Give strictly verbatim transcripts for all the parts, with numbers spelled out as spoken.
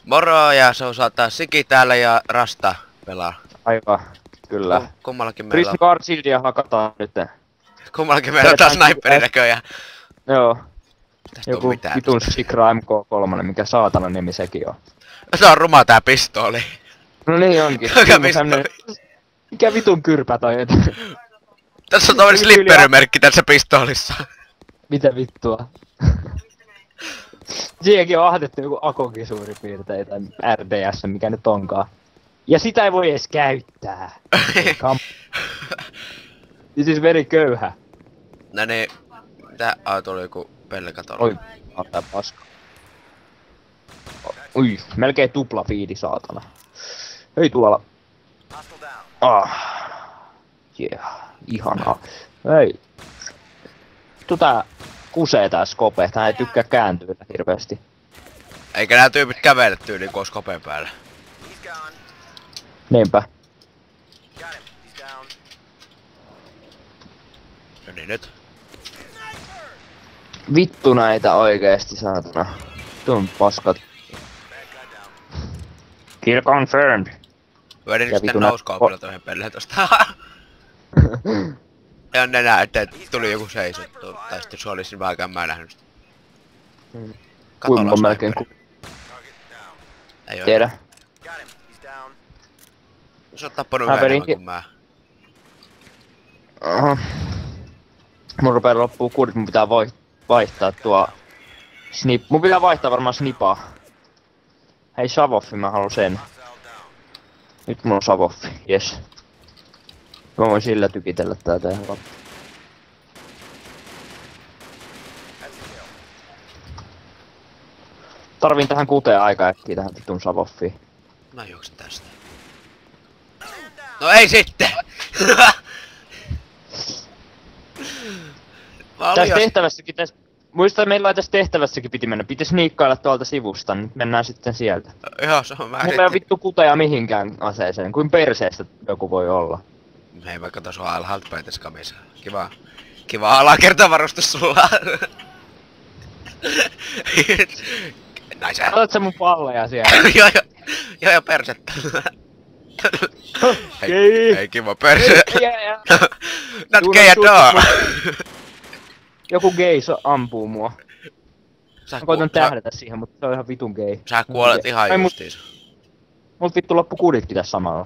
Moro ja se osataan Siki täällä ja Rasta pelaa. Aivan, kyllä. Kum, kummallakin meillä Prism on. Guard Shieldia hakataan nyt. Kummallakin meillä on taas sniperi näköjään. Joo. Tästä Joku on mitään. vitun Sikra M K kolme, mikä saatana nimi sekin on. Se on ruma tää pistooli. No niin onkin. Mikä pistooli? Mikä vitun kyrpä toi? Tässä on tommonen slipperymerkki tässä pistoolissa. Mitä vittua? Siihenkin on ahdettu joku Akokin suurin piirtein, tai R D S, mikä nyt onkaan. Ja sitä ei voi edes käyttää. This is very köyhä. No niin. Mitä? Ai tuli joku pellekatolo. Oi, tää paska. Ui, melkein tupla fiidi saatana. Hei tuolla. Ah. Yeah, ihanaa. Hei. Vittu tää kusee tää skope, tää ei tykkää kääntyä hirveesti. Eikä nää tyypit kävele tyyliin, kun ois kopeen päällä. Niinpä. No niin nyt. Vittu näitä oikeesti saatana. Tuon paskat. Kill confirmed. Vedin Ja sitten vitun nä- nouskaupilla toihin pelleen tosta. Ja on enää, että tuli joku seisottu. Tai sitten se olisi vähän aikaan mä en nähnyt sitä. Mm. Katolla Kuinka melkein sniperi. ku... Ei oo. Tiedä. Se on tappanut Mä yhden enemmän vedinkin- kuin mä. Aha. Mun rupee loppuu kuudit, mun pitää vai- vaihtaa tuo... Snip... Mun pitää vaihtaa varmaan snipaa. Hei Savoffi, mä haluan sen. Nyt mulla on Savoffi, jes. Mä voin sillä tykitellä täältä ihan loppuun. Tarviin tähän kuuteen aikaa äkkiä tähän vitun Savoffiin. Mä juoksen tästä. No ei sitten! Mä olin Tässä jos... tehtävässäkin tässä... Muista, meillä oli tässä tehtävässäkin piti mennä. Piti sniikkailla tuolta sivusta, nyt mennään sitten sieltä. Joo, se on mä Mulla ei ole vittu kuteja mihinkään aseeseen, kuin perseestä joku voi olla. Hei vaikka tos on alhaalta päin tässä kamissa. Kiva. Kiva alakertavarustus sulla. Näin sä. Otat sä mun palleja siellä? Joo joo. Joo joo persettä. Hei, hei kiva perse. Not gay at all. Joku gay so ampuu mua. Sä, Mä koitan ku... sä, tähdätä siihen, mutta se on ihan vitun gay. sä kuolet ihan Ai, mut- justiinsa. Mut vittu loppu kuditkin tässä samalla.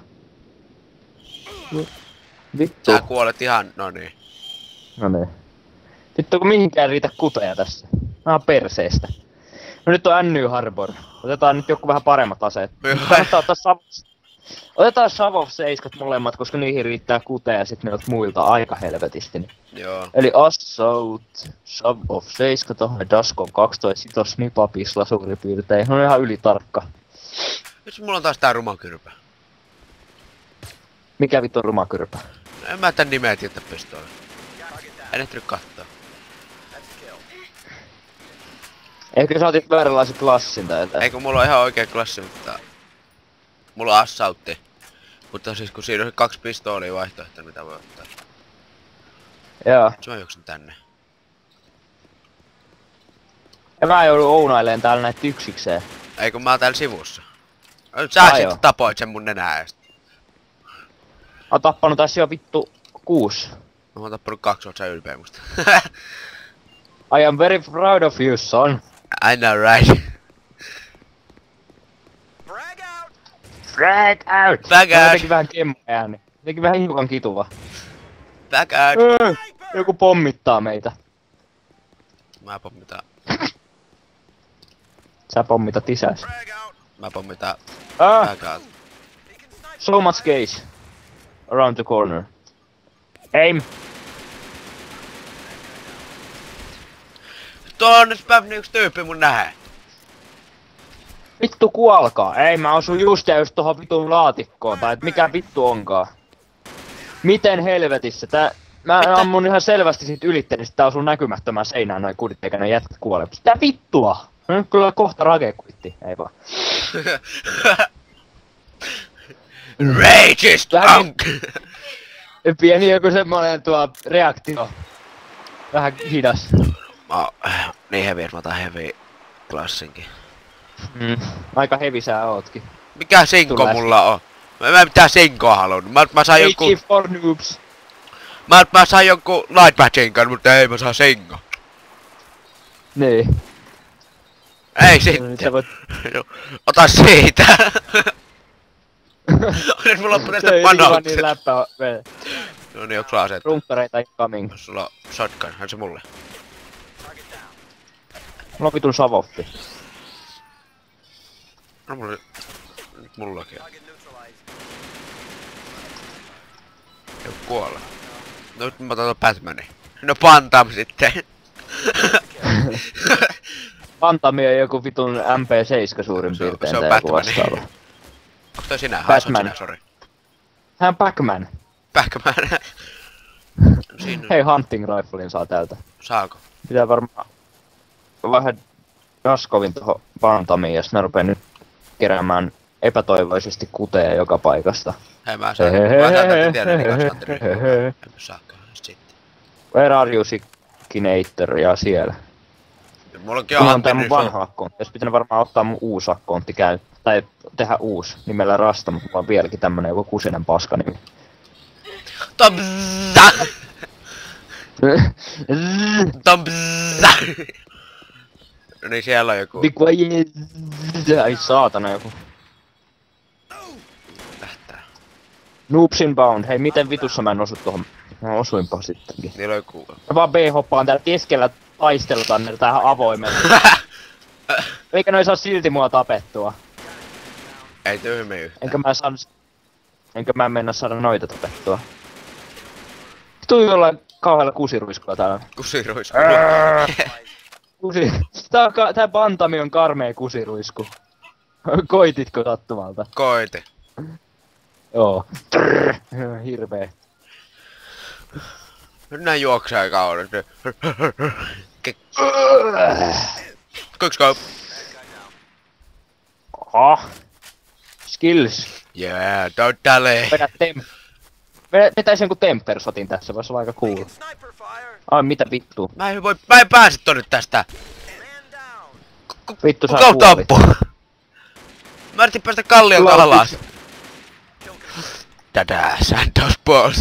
Vittu. Sä kuolet ihan, no niin. No niin. Vittu kun mihinkään riitä kuteja tässä. Mä oon perseestä. No nyt on N Y Harbor. Otetaan nyt joku vähän paremmat aseet. Kannattaa ottaa Sav... Otetaan Savov seiskat molemmat, koska niihin riittää kuteja sit noilta muilta aika helvetisti. Niin. Joo. Eli Assault, Savov seitsemän tohon, Daskov kaksitoista, sit on Snipapisla suurin piirtein. No ihan ylitarkka. Nyt mulla on taas tää rumakyrpä. Mikä vittu on rumakyrpä? No, en mä tän nimeä tietää pistooli. En ehtinyt kattoo. Ehkä sä otit vääränlaisen klassin tai jotain. Ei kun mulla on ihan oikea klassi, mutta... Mulla on assautti. Mutta siis kun siinä on kaksi pistoolia vaihtoehtoja, mitä voi ottaa. Joo. Se mä juoksen tänne. Ja mä joudun ounaileen täällä näitä yksikseen. Ei kun mä oon täällä sivussa. Nyt sä Ai sitten joo. tapoit sen mun nenää eest. Mä oon tappanut tässä jo vittu kuusi. Mä oon tappanut kaksi, oot sä ylpeä musta. I am very proud of you, son. I know right. Frag out! Frag Mä out. jotenkin vähän kemmo ääni. Jotenkin vähän hiukan kituva. Back out. Öö, joku pommittaa meitä. Mä pommitaan. Sä pommitat isäs. Mä pommitaan. Ah, Back out. so much gaze. Around the corner. Aim! Tuolla on nyt spävni yks tyyppi mun nähee. Vittu kuolkaa. Ei, mä osun just ja just tohon vitun laatikkoon. Tai et mikä vittu onkaan. Miten helvetissä? Tää... Mä Mitä? ammun ihan selvästi siitä ylitteen, niin sit tää osuu näkymättömään seinään noin kudit eikä ne jätkät kuole. Mitä vittua? No nyt kyllä kohta rakekuitti. Ei vaan. Rage is punk! Pieni joku semmonen tuo reaktio. Vähän hidas. Mä oon niin heavy, että mä otan heavy klassinkin. Mm. Aika hevi sä ootkin. Mikä senko Tulee. mulla on? Mä, mä en mitään senkoa halunnut. Mä, mä sain Hey, joku... Chief for noobs. Mä, mä sain joku light matchinkan, mutta ei mä saa sengo. Niin. Ei No, sitten. nyt sä voit... No, ota siitä. Nyt mulla on näistä niin panaukset. läppä vee. No niin, onks sulla aseet? Runkkareita incoming. Jos sulla on shotgun, hän se mulle. Mulla on vitun savoffi. No mulla... Nyt mullakin on. Ei kuolla. No nyt mä otan Batmanin. No Pantam sitten. Pantami on joku vitun M P seitsemän suurin Se on- piirtein se on tai joku Batman. vastaava. Onks toi sinä? Ai, se on Batman. sinä, sori. Hän on Pac-Man. Backman. No siinä... Hei, hunting riflein saa täältä. Saako? Pitää varmaan vähän Daskovin tohon Pantamiin, jos mä rupeen nyt keräämään epätoivoisesti kuteja joka paikasta. Hei mä saan... Mä saan tätä tiedä rikosanteri. En saakaan sitten. Where are you, Sickinator? Ja siellä. Mulla onkin Mulla on on tää mun Hunter vanha akkontti. Jos pitänyt varmaan ottaa mun uusi akkontti käy. Tai tehdä uusi nimellä Rasta, mutta mulla on vieläkin tämmönen joku kusinen paska nimi. Tompsa! Tompsa! No niin, siellä on joku... Be quiet! Ai saatana joku. Lähtää. Noobs inbound. Hei, miten vitussa mä en osu tohon? Mä osuinpa sittenkin. Niillä on joku... Mä vaan B-hoppaan täällä keskellä taistelutanne tähän avoimelle. Eikä noi saa silti mua tapettua. Ei tyhmiä yhtään. Enkä mä saa... Enkä mä mennä saada noita tapettua. Tuu jollain kauhealla kusiruiskulla täällä. Kusiruisku. Kusi... Tää, on ka... Tää Pantami on karmea kusiruisku. Koititko sattumalta? Koite. Joo. Trrr. Hirveä. Nyt nää juoksee kauan. Kuinks go? Aha. Skills. Yeah, don't dally. Vedä tem... Vedä, vetäis jonkun tempersotin tässä, vois olla aika cool. Ai mitä vittu. Mä en voi... Mä en pääse tonne tästä. Vittu sä Kuka kuolit. tappu? Mä yritin päästä kallion Sulla on alas. yksi- Tätä Santos Balls.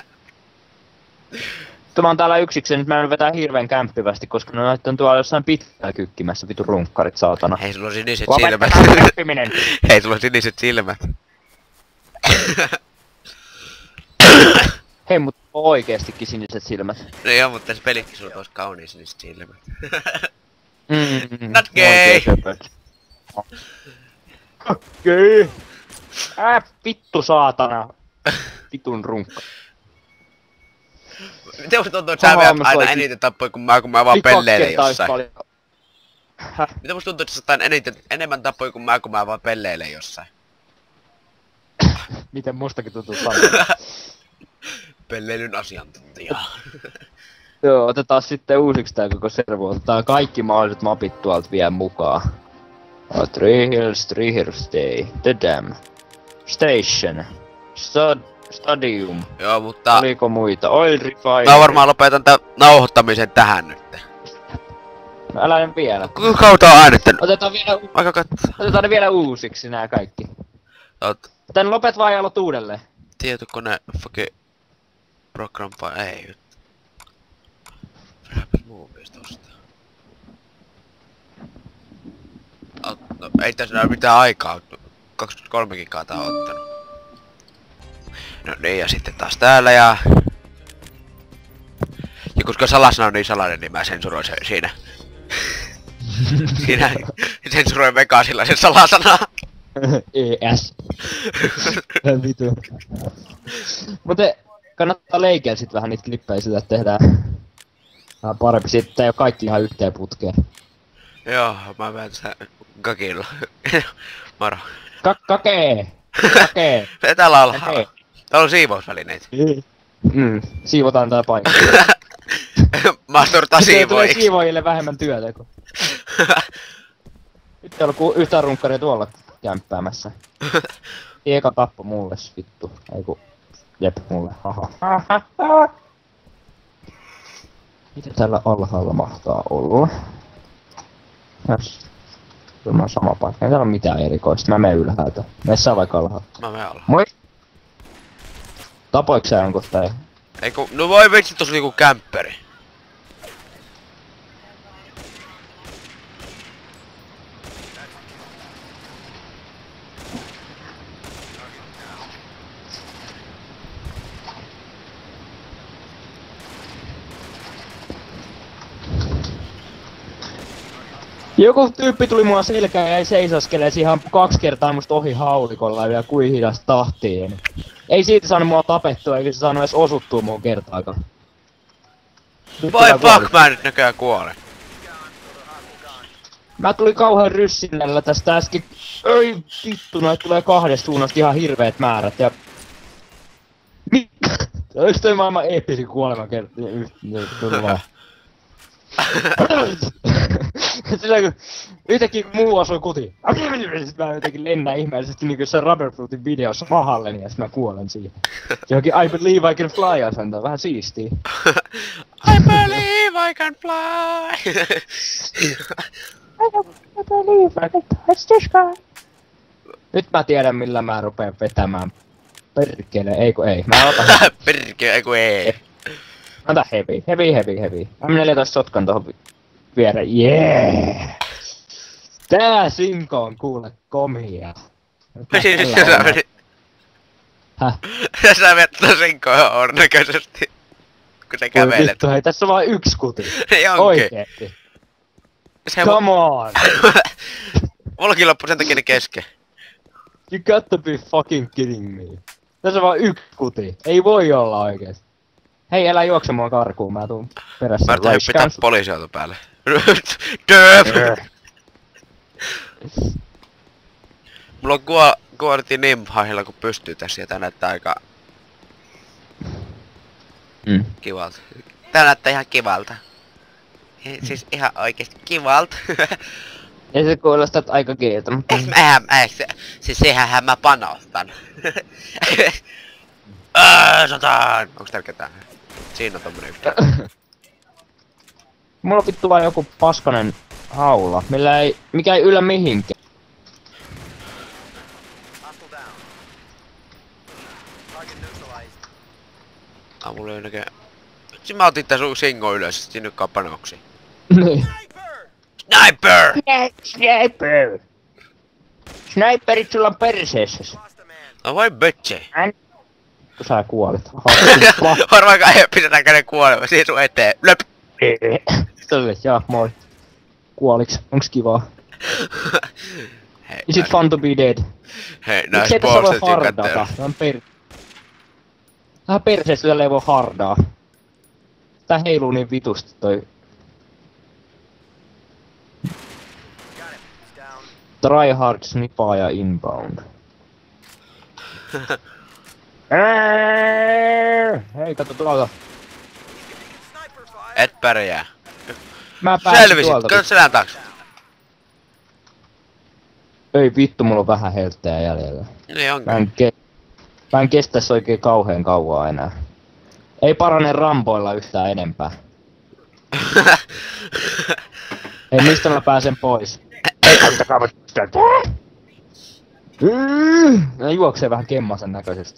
Mä oon täällä yksikseen, nyt mä en vetää hirveen kämppivästi, koska ne on tuolla jossain pitkää kykkimässä, vitu runkkarit saatana. Hei, sulla on siniset Lopettakaa silmät. kämpiminen! Hei, sulla on siniset silmät. Hei, mut oikeestikin siniset silmät. No joo, mutta tässä pelikin sulla olisi kauniin siniset silmät. Mm, Not gay. oikein söpöt. Okei. Ää, vittu saatana. Vitun runkka. Miten musta tuntuu, että sä Aha, veät mä aina soitin. eniten tappoja kuin mä, kun mä vaan Nyt kaksi pelleilen kertaa yhtä jossain? paljon. Häh? Miten musta tuntuu, että sä saat aina eniten, enemmän tappoja kuin mä, kun mä vaan pelleilen jossain? Miten mustakin tuntuu sanoa. Pelleilyn asiantuntija. Joo, otetaan sitten uusiksi tää koko servo. Otetaan kaikki mahdolliset mapit tuolta vielä mukaan. Oh, Three Hills, Three Hills Stay, The Dam, Station, Stud, Stadium. Joo, mutta Oliko muita? Oil Refinery. mä varmaan lopetan tän nauhoittamisen tähän nyt. No, älä nyt vielä. Kuinka kautta on äänittänyt? Otetaan vielä, u- Aika katso. otetaan ne vielä uusiksi nää kaikki. Oot Tän lopet vaan ja aloit uudelleen. tietokone fucking program vai ei nyt. Movies tosta. Ot, no, ei tässä näy mitään aikaa. kaksikymmentäkolme gigaa tää on ottanut. No niin, ja sitten taas täällä ja... Ja koska salasana on niin salainen, niin mä sensuroin sen siinä. Siinä sensuroin Vegasilla sen salasana. E S. Vitu. Mutta kannattaa leikeä sit vähän niitä klippejä sitä, että tehdään vähän parempi. Sitten ei oo kaikki ihan yhteen putkeen. Joo, mä vedän sitä kakilla. Moro. Kak kakee! Kakee! Täällä on alhaalla. Hei. Täällä on siivousvälineitä. Mm, siivotaan tää paikka. Maasturtaa Sitten tulee siivoiksi. siivoojille vähemmän työtä, kun... Nyt ei oo yhtään runkkaria tuolla kämppäämässä. Eka tappo mulle, vittu. Ei ku... Jep, mulle. Haha. Mitä täällä alhaalla mahtaa olla? Yes. Kyllä mä oon sama paikka. Ei täällä oo mitään erikoista. Mä menen ylhäältä. Mene sä vaikka alhaalta. Mä menen alhaalta. Moi! Tapoiks sä jonkun tai? Eiku, no voi vitsi, tossa oli joku kämpperi. Joku tyyppi tuli mua selkään ja jäi seisoskelemaan ihan kaksi kertaa musta ohi haulikolla ja vielä kuin hidas tahtiin. Ei siitä saanut mua tapettua eikä se saanut edes osuttua mua kertaakaan. Voi fuck, mä en nyt näköjään kuole. Mä tulin kauhean ryssinellä tästä äsken. Ei vittu, noit tulee kahdesta suunnasta ihan hirveet määrät ja... Oiks toi maailman eeppisin kuolema kerta? Kyllä vaan. Sillä kun yhtäkkiä kun muu osui kutiin. Sit mä jotenkin lennän ihmeellisesti niinku se Rubberfruitin videossa mahalleni ja sit mä kuolen siihen. Johonkin I believe I can fly asentaa, vähän siistii. I believe I can fly! I believe I can touch the sky. Nyt mä tiedän millä mä rupeen vetämään. Perkele, ei ku ei. Mä otan Perkele, ei ku ei. Mä otan heavy, heavy, heavy, heavy. M neljätoista shotgun tohon viereen, jee! Tää Sinko on kuule komia. Sä menit... Häh? Sä menet tuon Sinkoon ihan ornäköisesti. Kun sä kävelet. Vittu, hei tässä on vain yksi kuti. Ei onkin. Oikeesti. Se Come on! Mullakin loppu sen takia ne kesken. You got to be fucking kidding me. Tässä on vain yksi kuti. Ei voi olla oikeesti. Hei, älä juokse mua karkuun, mä tuun perässä. Mä yritän hyppitä poliisiauto päälle. Dööp! Mulla on kuo kuorti Nimphahilla kun pystyy tässä ja tää näyttää aika... Mm. Kivalta. Tää näyttää ihan kivalta. Siis ihan oikeesti kivalta. Ei se kuulostaa aika kieltä, mutta... Eiks mä, mä, se, siis sehän mä panostan. Ääää, sotaan! Onks täällä ketään? Siinä on tommonen yhtä. Mulla on vittu vaan joku paskanen haula, millä ei... mikä ei yllä mihinkään. Ah, mulla ei näkee... Sitten mä otin tää sun Singo ylös, sit siinä nykkaa panoksi. Niin. Sniper! Sniper! Sniperit sulla on perseessä. No voi bötse. Kun sä kuolit. Varmaankaan ei oo pistetään käden kuolema, siihen sun eteen. Löp! Tälle, jaa, moi. Kuoliks? Onks kivaa? Hei, Is it fun to be dead? Hei, nää Miksei tässä voi postettiin hardata? katteella. Tää on per... Vähän perseessä tällä ei voi hardaa. Tää heiluu niin vitusti toi... Try hard snipaaja inbound. Hei, katso tuolta. Et pärjää. Mä pääsin Selvisit, tuolta. katso selän taakse. Ei vittu, mulla on vähän helttejä jäljellä. Niin onkin. Mä en, ke... Mä en kestäis oikein kauheen kauaa enää. Ei parane rampoilla yhtään enempää. Ei, mistä mä pääsen pois? Ei, kattokaa mä täältä. Mä juoksee vähän kemmasen näköisesti.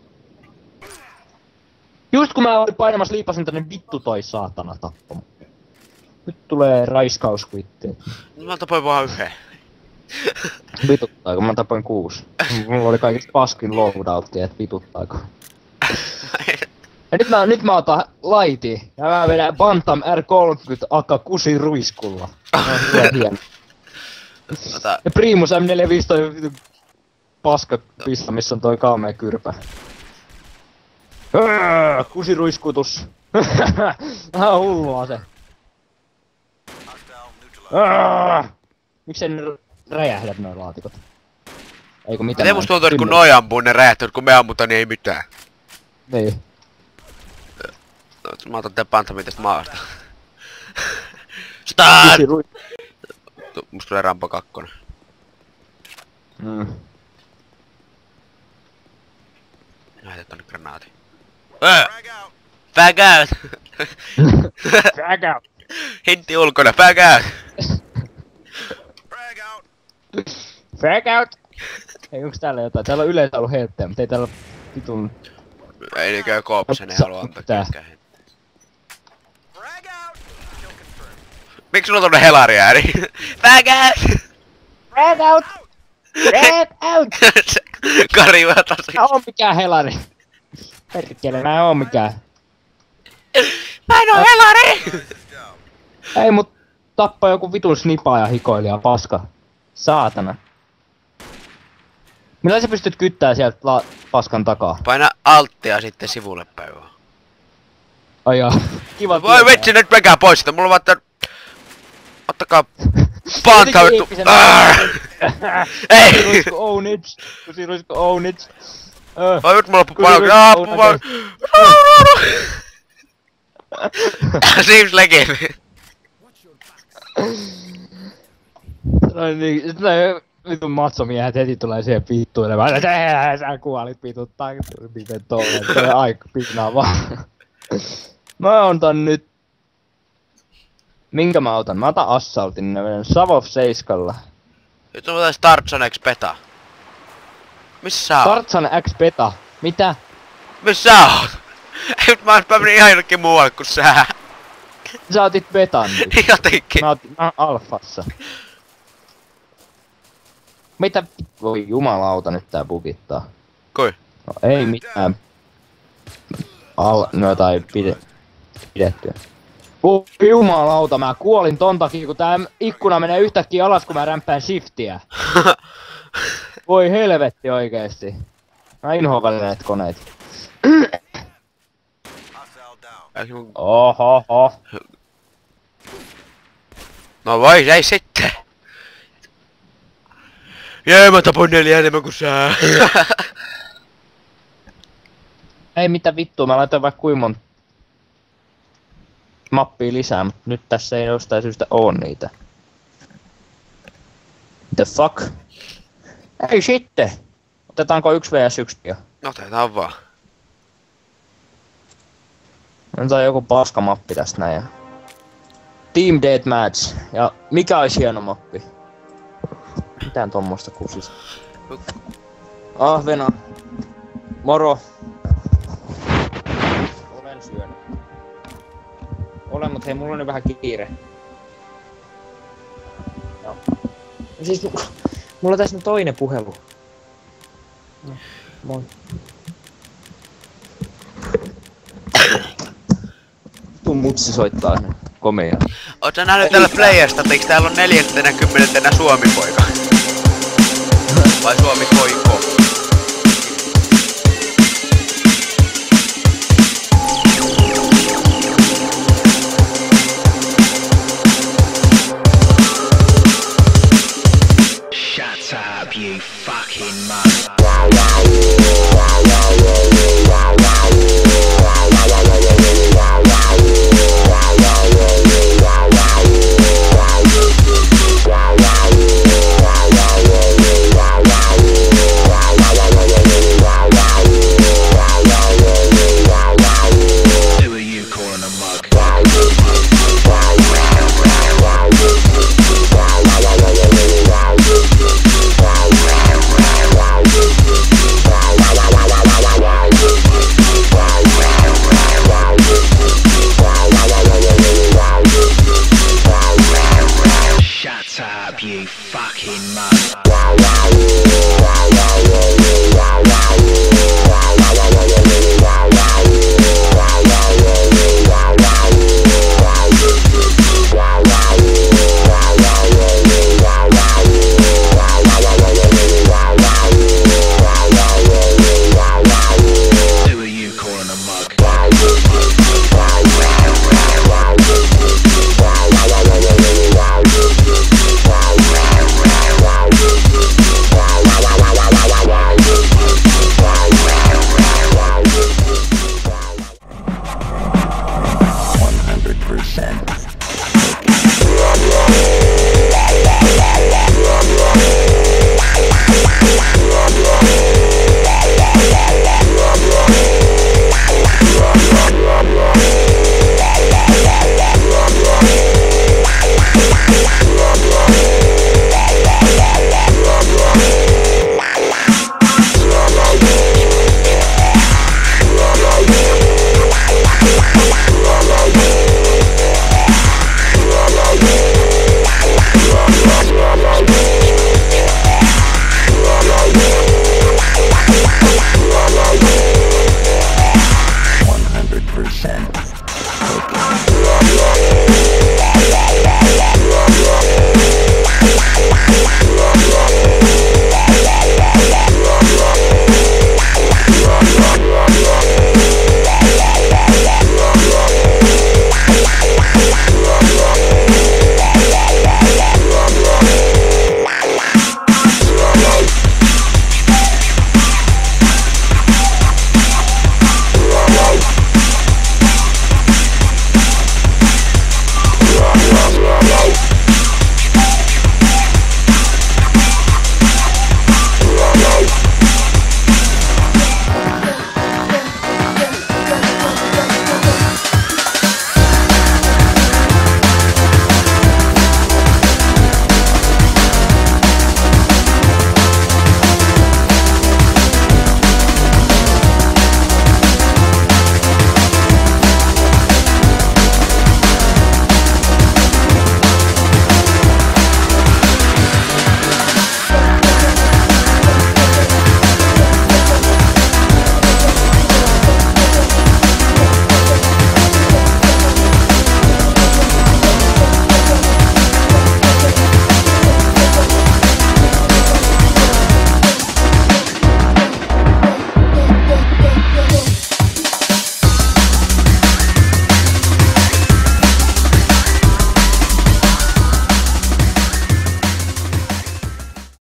Just kun mä olin painamassa liipasin tänne vittu toi saatana tappama. Nyt tulee raiskauskuitteet. Mä tapoin vaan yhden. Vituttaako? Mä tapoin kuusi. Mulla oli kaikista paskin loadouttia, et vituttaako. Ja nyt mä, nyt mä otan laiti. Ja mä vedän Bantam R kolmekymmentä A K kuusi ruiskulla. No, Ota. ja Primus M neljäkymmentäviisi toi vitu paska pissa, missä on toi kaamea kyrpä. Öö, kusi ruiskutus. Vähän hullua se. Öö, miksei ne räjähdät noin laatikot? Eikö mitään? Miten musta tuntuu, että kun noi ampuu ne räjähtyy, kun me ammutaan niin ei mitään. Niin. Mä otan tän Bantamin tästä maasta. Staan! Musta tulee Rambo kakkonen. Mm. Lähetän tonne granaati. Öö! Fag out! Drag out! Hintti ulkona, fag out! Frag out! Ei, onks täällä jotain? Täällä on yleensä ollut helppeä, mutta ei täällä vitun... Ei niinkään koopisen, ei halua antaa ketkään. Miksi sulla on tommonen helari ääni? Frag out! Frag out! Frag out! Kari vaan tosi. Mä oon mikään helari. Perkele, mä en oo mikään. Mä en oo helari! Ei mut tappaa joku vitun snipaaja hikoilija paska. Saatana. Millä sä pystyt kyttää sieltä la paskan takaa? Paina alttia sitten sivulle päin vaan. Ai jaa. Kiva Voi tietää. vitsi, nyt menkää pois sitä. Mulla on vaan tän... Ottakaa... Paankaa vittu. Ei! Kusiruisku own it. Kusiruisku own it. Oi nyt mulla loppu paljon. Jaa, puhumaan. Seems like it. No niin, sit nää vitun matsomiehet heti tulee siihen vittuilemaan. Sä kuolit vitun takturipiven tolleen. Tulee aika pinnaa vaan. Mä otan nyt... Minkä mä otan? Mä otan Assaultin. Savov seiskalla. Nyt on otais Tarzan X Beta. Missä sä oot? Tarzan X Beta. Mitä? Missä sä oot? Ei, mä oon mennyt ihan jonnekin muualle kuin sä. Sä otit betan nyt. Jotenkin. Mä otin mä oon alfassa. Mitä vi- Voi jumalauta nyt tää bugittaa. Kui? No ei mitään. Al... No jotain pide... pidettyä. Voi jumalauta, mä kuolin ton takia kun tää ikkuna menee yhtäkkiä alas kun mä rämpään shiftiä. Voi helvetti oikeesti. Mä inhoan välillä näitä koneita. Ohoho. No voi, ei sitten. Jee, mä tapoin neljä enemmän kuin sä. Ei mitä vittua, mä laitoin vaikka kuinka monta mappia lisää, mutta nyt tässä ei jostain syystä oo niitä. The fuck? Ei sitten! Otetaanko yksi vs yksi jo? No otetaan vaan. Otetaan joku paska mappi tästä näin. Team Deathmatch. Ja mikä olisi hieno mappi? Mitään tommosta kusista. Ahvena. Moro. Olen syönyt. Olen, mut hei, mulla on nyt vähän kiire. Joo. Siis mulla on tässä nyt toinen puhelu. No, moi. Tuu mutsi soittaa nyt komea. Oot sä nähnyt täällä Playerstatiksi? Täällä on neljäntenä Suomi-poika. Vai Suomi-poiko? Shut up, you fucking mug.